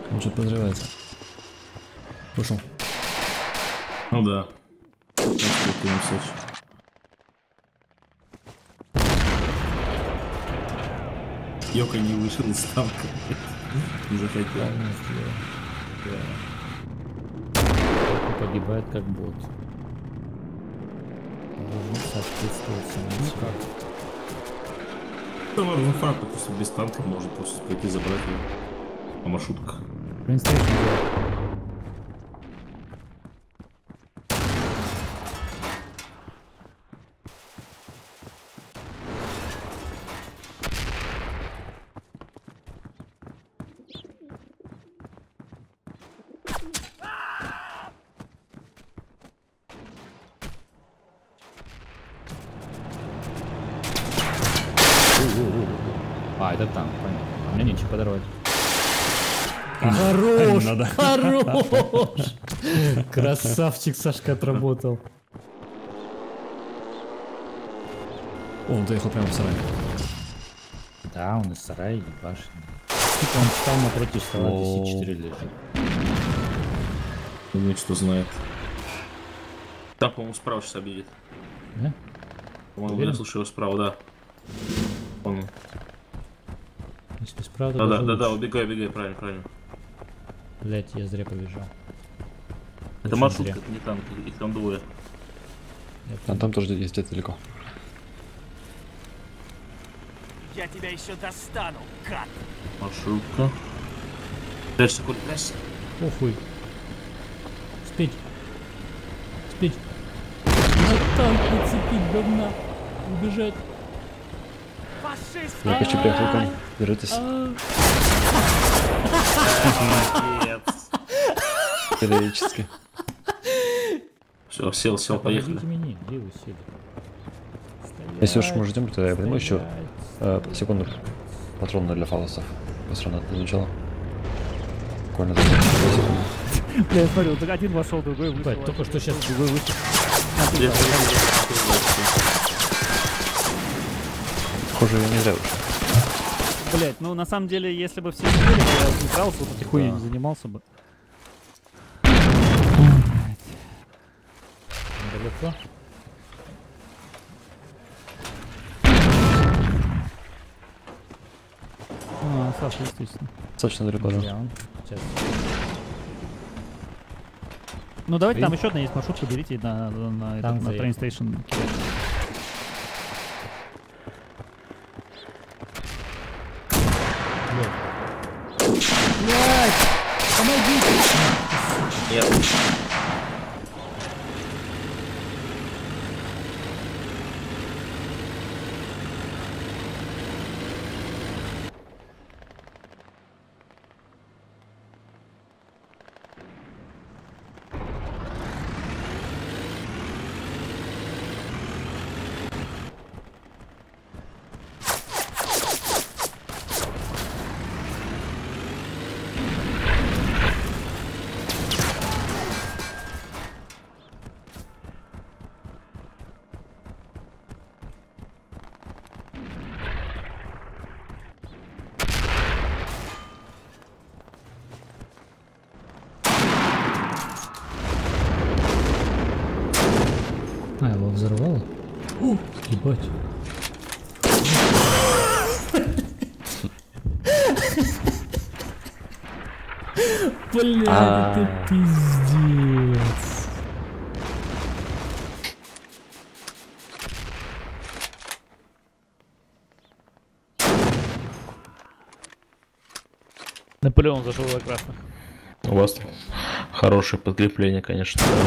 Он что-то подрывается. Вышел. Ну да. Йока не вышел из ставка. Не захотел. Погибает как бот. Должен соответствовать самому. Как? Да ладно, ну факт, просто без танка можно просто пойти забрать его по маршрутках. Трейнстейшн делает. А, это танк, понятно. А мне нечего подорвать. Хорош! Хорош! Красавчик Сашка отработал. О, он доехал прямо в сарай. Да, он из сарая и башни. Типа он встал напротив стола, где С4 лежит. Думаю, что знает. Там, по-моему, справа сейчас обидит. Да? По-моему, я слышу его справа, да. Он... Если справа, Да, убегай, правильно. Блять, я зря побежал. Это маршрутка, это не танк, их там двое. А там тоже есть где-то далеко. Я тебя еще достану, гад! Маршрутка. Прячься, Коль, прячься. Похуй. Спеть. На танк нацепить, говна. Убежать. Фашист! Я хочу приехать к вам. Держитесь. Молодец. Периодически. Все, сел, поехали. Помогите мне, где вы сели? Если уж мы ждем, то я возьму еще секунду патроны для фалосов. Посмотрим на начало. Буквально за 2 секунды. Бля, я смотрю, вот один вошел, другой вышел. Бать, только что сейчас другой вышел. Похоже, я не зря ушел. Блять, ну на самом деле, если бы все сидели, я не игрался, вот этой хуйней не занимался бы. Далеко? А, Саша, естественно. Достаточно далеко, да. Где он? Сейчас. Ну давайте, там еще одна есть маршрутка, берите на трейнстейшн. Блять! Помогите! Нет. А, его взорвало? Ебать. Блядь, это пиздец. Наполеон зашел за красных. У вас хорошее подкрепление, конечно, да.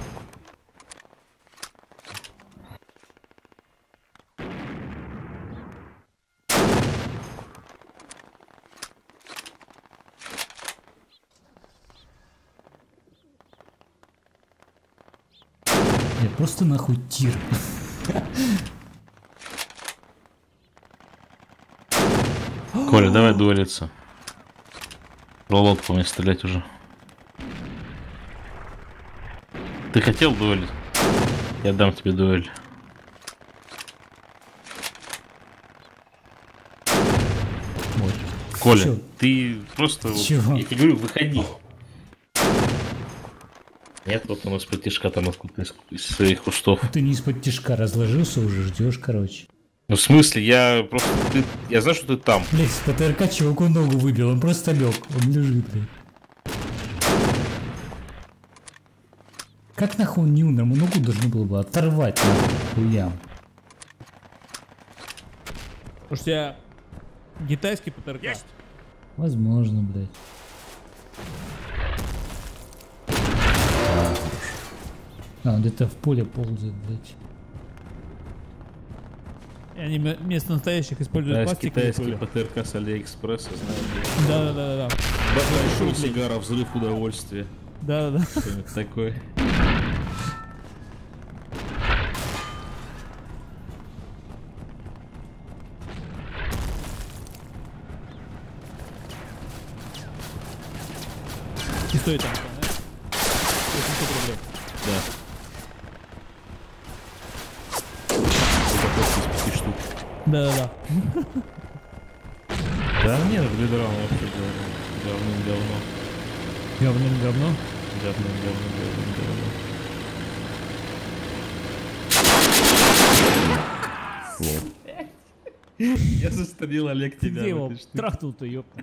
Я просто нахуй тир. Коля, давай дуэлиться. Лодку мне стрелять уже. Ты хотел дуэль? Я дам тебе дуэль. Коля, Чё? ты просто... Чего? Я тебе говорю, выходи. Нет, вот он из-под тишка там откуда-то из своих кустов. Ты не из-под тишка разложился уже, ждешь, короче. Ну, в смысле, я просто... Я знаю, что ты там. Блять, с ПТРК чуваку ногу выбил, он просто лег, он лежит, блядь. Как нахуй он не умер? Ему ногу должны было бы оторвать, нахуй, хуям. Потому что я китайский ПТРК. Возможно, блядь. Он где-то в поле ползает, блядь. И они вместо настоящих используют пластиковые Китайский пули. ПТРК с Алиэкспресса, знаешь. Да. Большой сигара, взрыв удовольствия. Да. Что-нибудь такое. И стоит там, знаешь? 800 рублей. Да. Это 5 штук. Да. Да нет, в лидерам вообще давным-давно. Говно. Давным-давно. Я застрелил, Олег, Ты тебя. где в его этой штуке. трахнул-то, ёпта?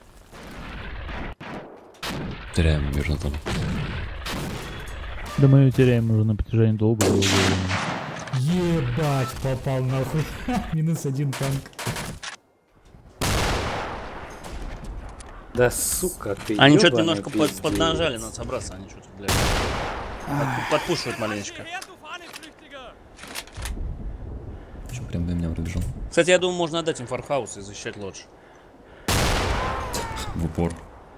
Теряем между там. Да мы ее теряем уже на протяжении долгого времени. Ебать, попал нахуй. -1 танк. Да сука, ты Они что-то ёбаный немножко пиздец. поднажали, надо собраться, они что-то, блядь. Подпушивают маленечко. Что прям до меня пробежал. Кстати, я думаю, можно отдать им фархаус и защищать лодж. В упор.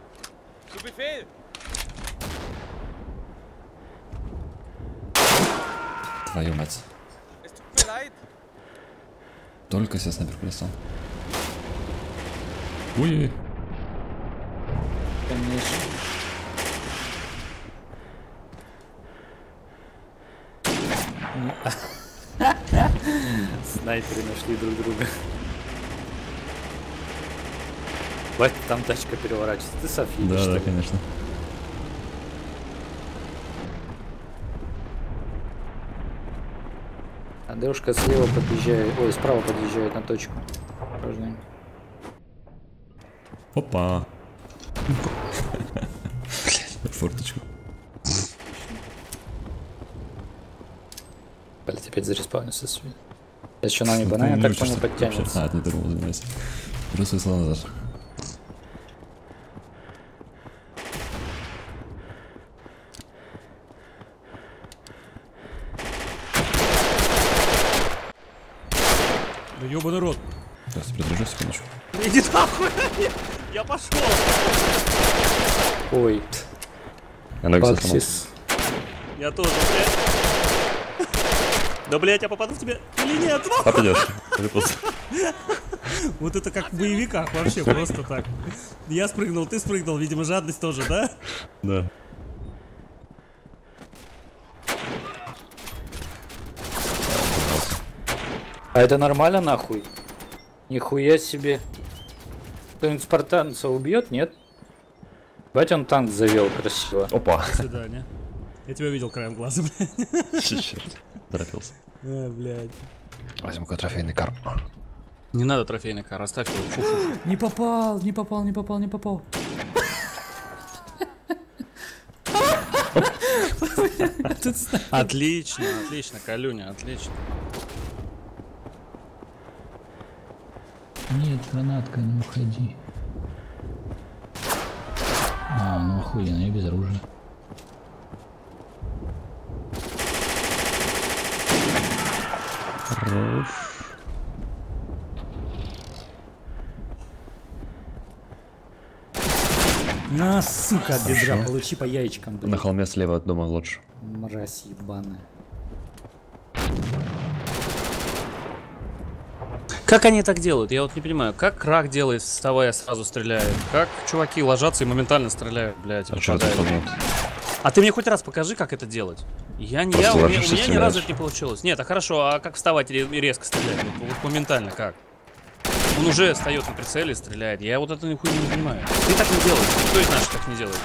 Твою мать. Только себе снайпер прислал. Ой-ой-ой. Конечно. Снайперы нашли друг друга. Бать, там тачка переворачивается. Ты София, Да, что да, ли? конечно. Андрюшка слева подъезжает, ой, справа подъезжает на точку. Осторожно. Опа. Форточку. Блять, опять зареспаунился свет. Сейчас что нам не банально, так понял, подтянется. А, ты дорогу занимайся. Просто высла назад. Да ёбаный рот. Сейчас придержу секундочку. Иди нахуй! Я пошел! Ой, Я ноги сломал. Баксис. Я тоже, блядь. Да, блядь, я попаду в тебя или нет? Попадешь. Перепутал. Вот это как в боевиках вообще, просто так. Я спрыгнул, ты спрыгнул, видимо, жадность тоже, да? Да. А это нормально нахуй? Нихуя себе. Кто-нибудь спартанца убьет, нет? Бать, он танк завел красиво. Опа. До свидания. Я тебя видел краем глаза, блядь. Черт. Торопился. Блядь. Возьму-ка трофейный кар. Не надо трофейный кар, оставь его. Фу-фу. Не попал. Отлично, Калюня, отлично. Нет, гранатка, не уходи. А, ну охуенно, я без оружия. Хорош. На, сука, от бедра, получи по яичкам, На блядь. холме слева от дома лодж. Мразь ебаная. Как они так делают? Я вот не понимаю. Как крак делает, вставая, сразу стреляет? Как чуваки ложатся и моментально стреляют, блядь, А что это попадают? за А ты мне хоть раз покажи, как это делать. У меня ложишься, ни разу стреляешь. это не получилось. Нет, а хорошо, а как вставать и резко стрелять? Вот моментально как? Он уже встает на прицеле и стреляет. Я вот это нихуя не понимаю. Ты так не делаешь. Кто из наших так не делает?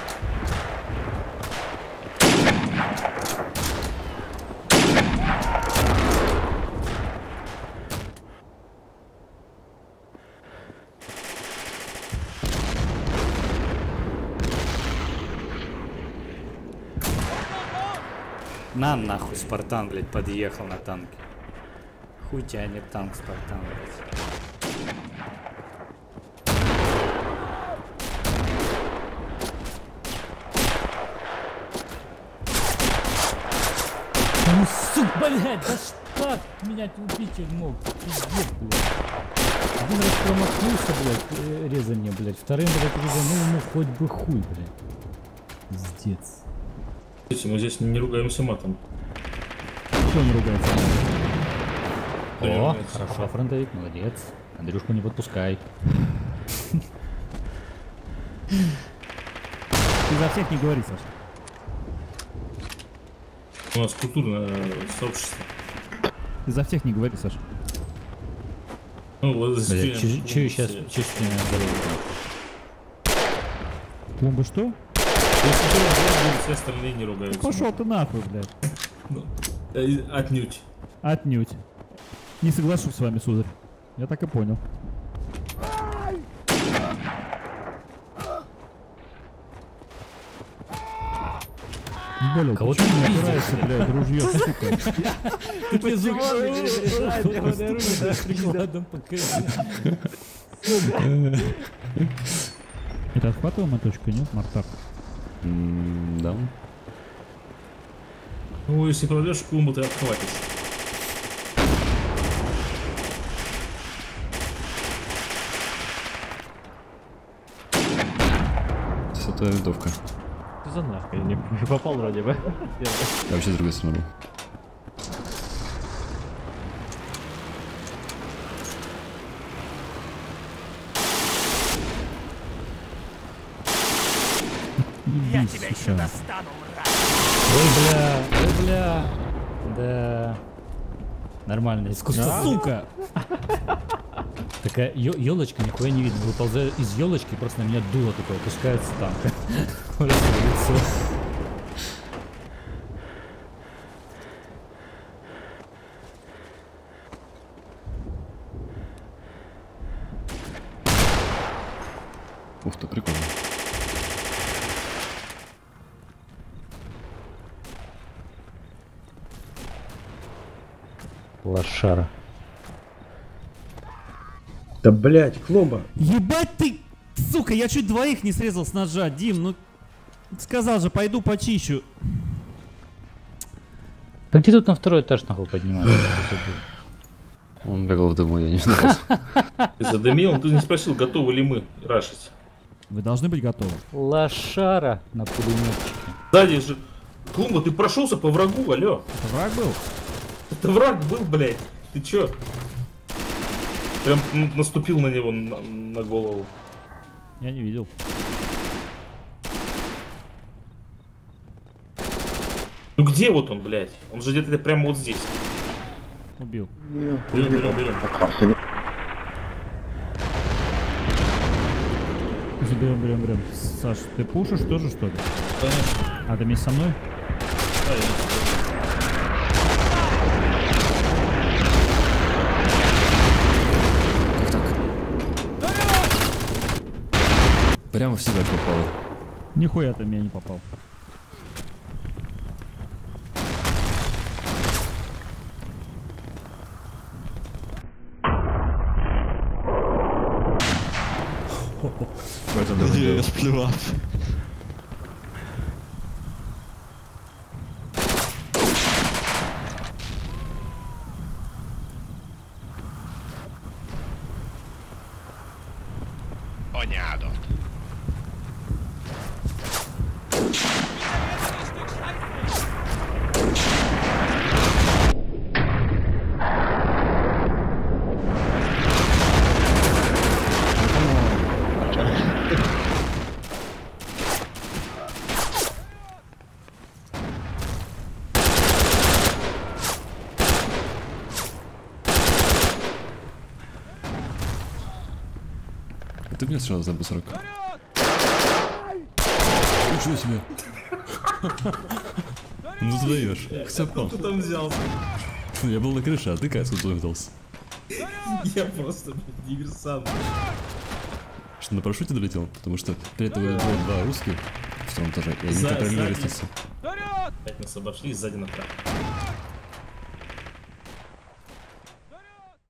На нахуй, Спартан, блядь, подъехал на танке. Хуй тянет танк, Спартан, блядь. Ну, сука, блядь, да что меня убить мог? Пиздец, блядь. Один раз промахнулся, блядь, резание, блядь. Вторым, блядь, резанул, ну хоть бы хуй, блядь. Пиздец. Мы здесь не ругаемся матом. Кто не ругается? Кто не О, ругается? хорошо, фронтовик, молодец. Андрюшку не подпускай. Ты за всех не говори, Саша. У нас культурное сообщество. Ты за всех не говори, Саша. Ну, вот за Блядь, стеной. чё сейчас чистое здоровье? Клумба что? Если кто ругается, все остальные не ругаются. Пошел ты нахуй, блядь. Отнюдь. Отнюдь. Не соглашусь с вами, сударь. Я так и понял. Болел, Кого почему ты не пиздишь, опирается, блядь, ружье, сука? Ты прикладом Это отхватывал моточка, нет, Мартак? Да. Ну, если попадешь в клумбу, ты отхватишь. Сотая винтовка. Что за нахуй? Я не попал вроде бы. Я вообще с другой стороны был. Я тебя еще достану, Ой, бля. Да. Нормально, искусство. Сука! Такая елочка, нихуя не видно. Выползаю из елочки, просто на меня дуло такое, опускается танка. Просто в лицо. Ух ты, прикольно. Лошара. Да блять, клумба. Ебать ты, сука, я чуть двоих не срезал с ножа, Дим, ну сказал же, пойду почищу. Да где тут на второй этаж нахуй поднимается? Он бегал в дыму, я не знаю. Ты задымил, ты не спросил, готовы ли мы рашить. Вы должны быть готовы. Лошара на пулеметчике. Сзади же... Клумба, ты прошелся по врагу, алё. Это враг был? Это враг был, блядь. Ты чё? Прям наступил на него на голову. Я не видел. Ну где вот он, блядь? Он же где-то прямо вот здесь. Убил. Берем. Берем. Саш, ты пушишь тоже, что ли? Конечно. А ты вместе со мной? Прямо в себя попало. Нихуя ты в меня не попал. В этом даже дело. меня сразу за Б-40. Ничего себе. Ну ты даешь. Хотя попал. Кто там взялся? Я был на крыше, а ты как откуда взялся? Я просто, блядь, диверсант. Что, на парашюте долетел? Потому что при этом было 2 русских в втором этаже, и они контролировали лестницу. Опять нас обошли и сзади направо.